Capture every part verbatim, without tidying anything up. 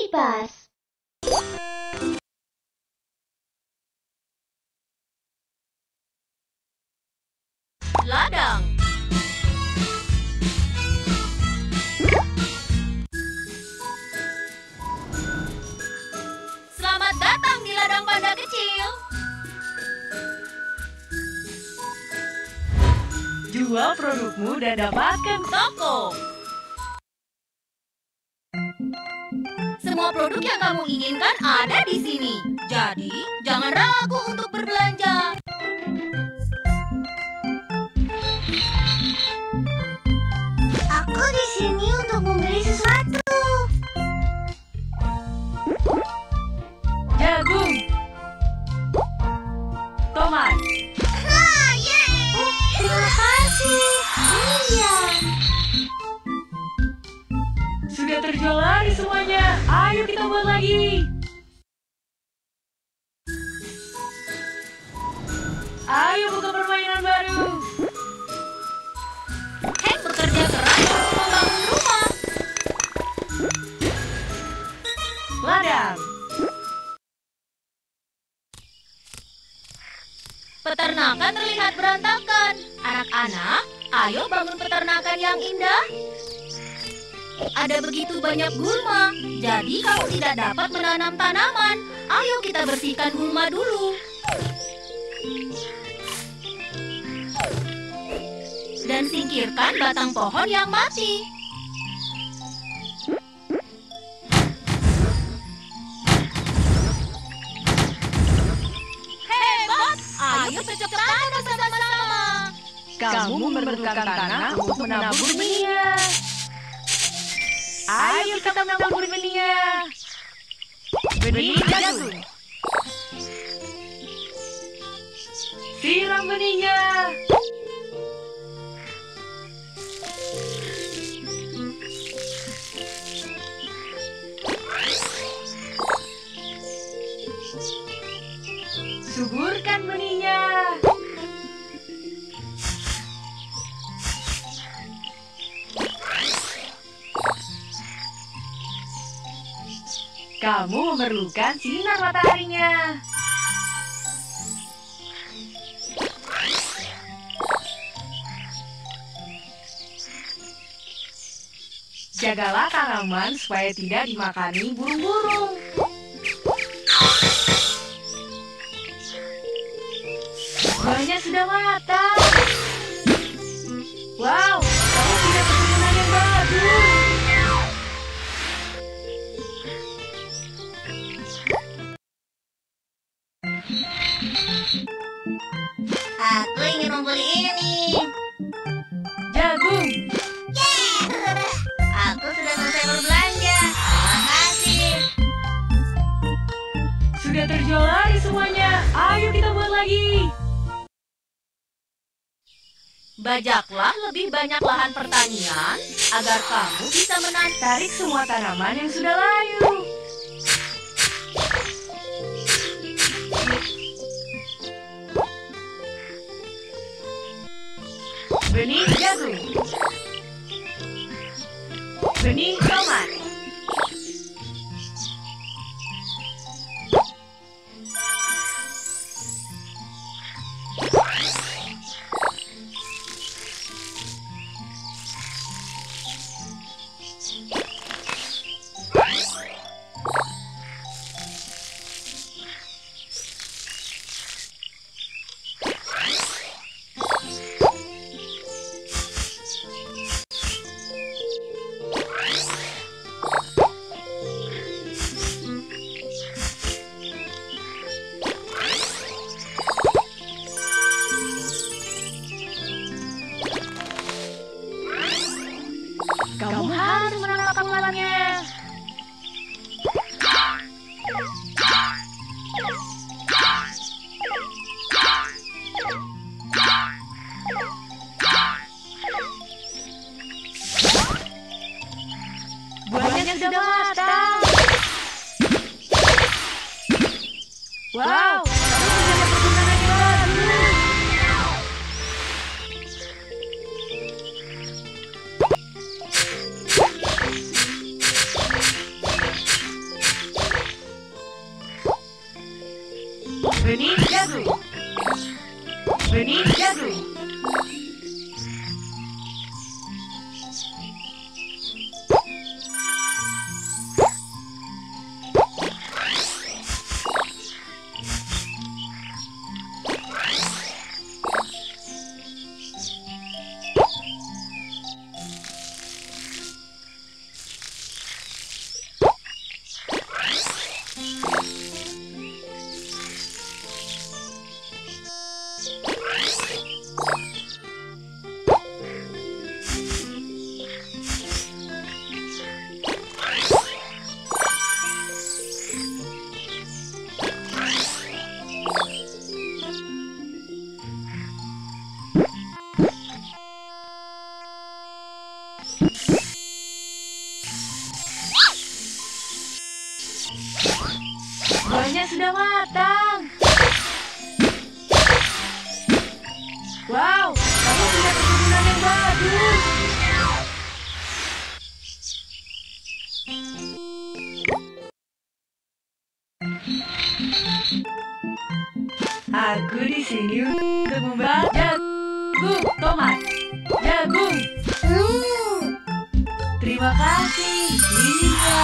kipas. Ladang. Selamat datang di ladang panda kecil. Jual produkmu dan dapatkan Toko. Semua produk yang kamu inginkan ada di sini. Jadi, jangan ragu untuk berbelanja. Aku di sini untuk membeli sesuatu. jagung, tomat, Ah, yeay! Oh, terima kasih. Iya. sudah terjual lari semuanya. Ayo kita buat lagi. Ayo buka permainan baru. Hank bekerja keras untuk membangun rumah. Ladang, Peternakan terlihat berantakan. Anak-anak, ayo bangun peternakan yang indah. Ada begitu banyak gulma, jadi kamu tidak dapat menanam tanaman. Ayo kita bersihkan gulma dulu. Dan singkirkan batang pohon yang mati. Hebat! Ayo cocok tanam bersama-sama. kamu memerlukan tanah untuk menabur benihnya. Ayo kita menabur benihnya. Benih jagung. Siram benihnya. Suburkan benihnya. Kamu memerlukan sinar mataharinya. Jagalah tanaman supaya tidak dimakani burung-burung. Buahnya sudah matang. Wow, kamu punya keturunan yang bagus. Aku ingin membeli ini. Jagung, Aku sudah selesai berbelanja. Terima kasih. sudah terjual lari semuanya. Ayo kita buat lagi. Bajaklah lebih banyak lahan pertanian agar kamu bisa menanam. Tarik semua tanaman yang sudah layu. Benih jagung. Benih tomat. Kamu harus menangkap ularnya. Buahnya sudah matang. Wow, kamu punya keturunan yang bagus. benih jagung, benih jagung. Buahnya sudah matang. Wow, kamu punya keturunan yang bagus. Aku di sini untuk membawa jagung, tomat, jagung. Hmm, Terima kasih. Ini ya.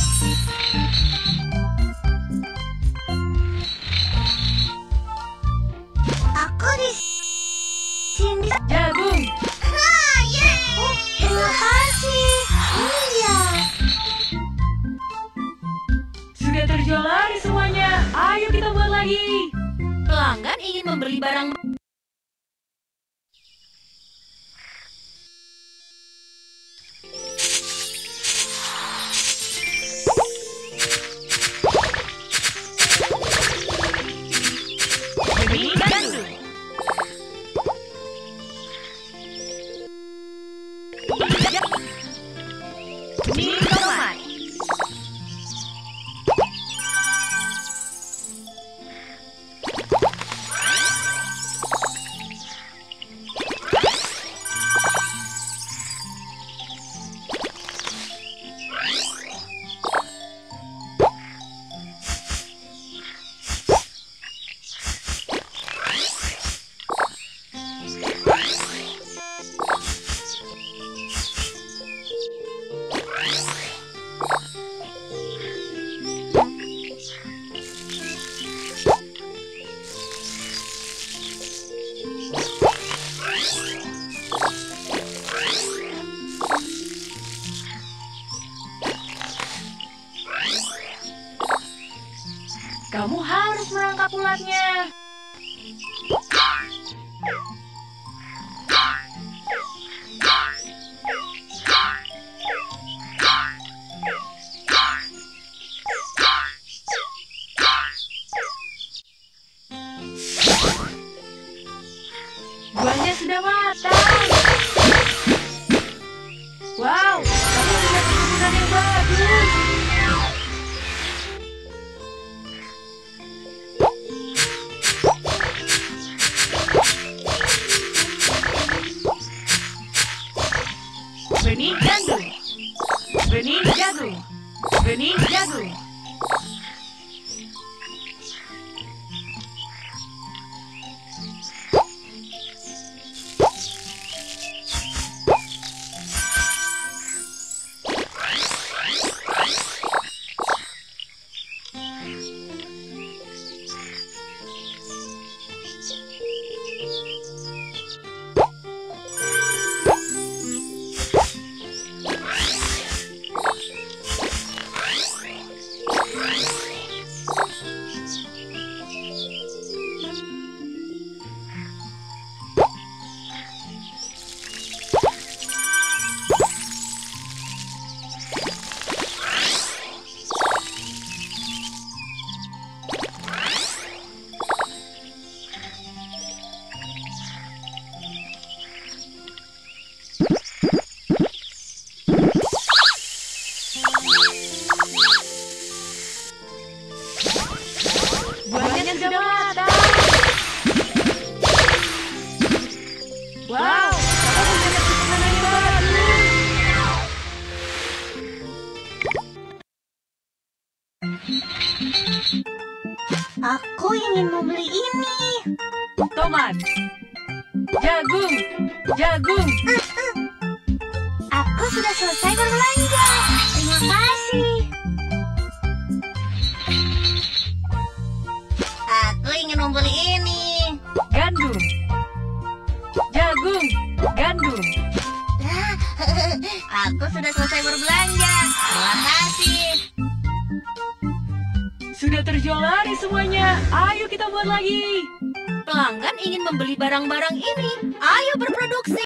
aku di sini. Jagung. Ah, yeay. Oh, terima kasih. Iya. Sudah terjual lari semuanya. Ayo kita buat lagi. Pelanggan ingin membeli barang Benih gandum. Benih tomat. Kamu harus merangkap ulatnya. Buahnya sudah matang. Wow, kamu punya keturunan yang bagus. Benih gandum, benih jagung, benih jagung. Right. Aku ingin membeli ini. Tomat. Jagung. Jagung. Aku sudah selesai berbelanja. Terima kasih. Aku ingin membeli ini. Gandum. Jagung. Gandum. Aku sudah selesai berbelanja. Terima kasih. Sudah terjual laris semuanya. Ayo kita buat lagi. Pelanggan ingin membeli barang-barang ini. Ayo berproduksi.